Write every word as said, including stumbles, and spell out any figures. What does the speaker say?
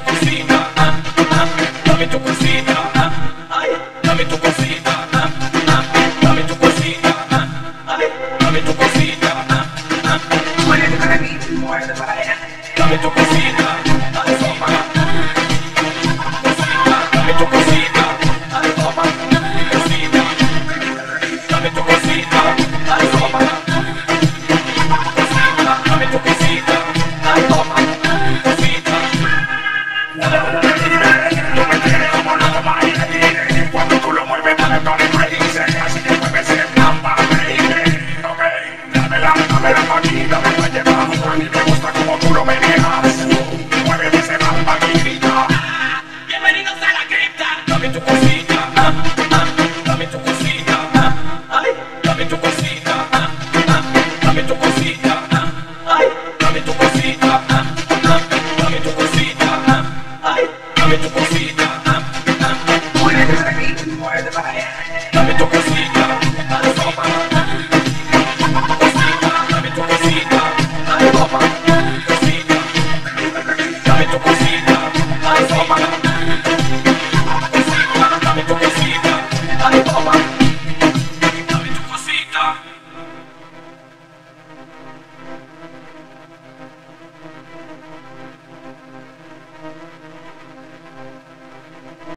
cosita, ah, ah, dame tu cosita, ah, ay, dame tu cosita, ah, ah, dame tu cosita, ah, ay, dame tu cosita, ah, ah, muévete para mí, muévete para allá, dame tu cosita, ay, toma, cosita, dame tu cosita, ay, toma, cosita, dame tu cosita, ay, toma, cosita, dame tu cosita, ay, toma, cosita. Cuando tú lo mueves, dale, dale, crazy. Así que mueves el plamba, baby. Ok, dámela, dámela pa' aquí, dame pa' llevar. A mí me gusta como tú lo meneas. Mueve ese plamba y grita. Bienvenidos a la cripta. Dame tu cosita, ah, ah, dame tu cosita, ah, ay, dame tu cosita, ah, ah, dame tu cosita, ah, ay, dame tu cosita, ah, ah, dame tu cosita, ah, ay, dame tu cosita.